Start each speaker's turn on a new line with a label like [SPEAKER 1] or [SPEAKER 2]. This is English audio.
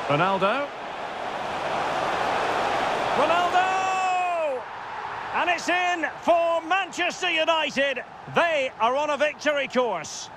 [SPEAKER 1] Ronaldo. Ronaldo! And it's in for Manchester United. They are on a victory course.